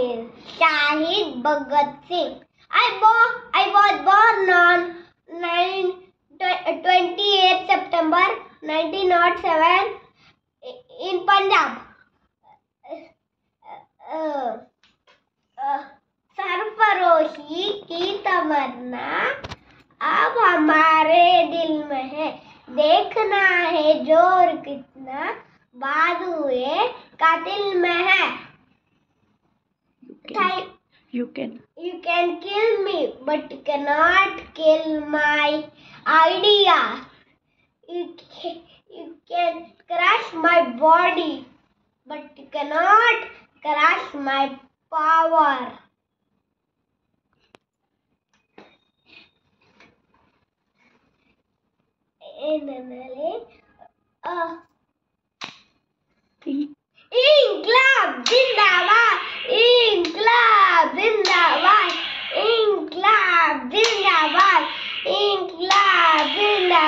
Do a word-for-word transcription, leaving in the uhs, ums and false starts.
is Shahid Bhagat Singh. I, bo- I was born on twenty-eighth September nineteen oh seven in Punjab. Uh, uh, सरफरोशी की तमन्ना अब हमारे दिल में है, देखना है जोर कितना बाजुए कातिल में है. You can You can kill me, but you cannot kill my idea. You can, you can crush my body, but you cannot crush my power. Uh, Inkılap Zindabad, İnkılap Zindabad, İnkılap Zindabad, İnkılap Zindabad.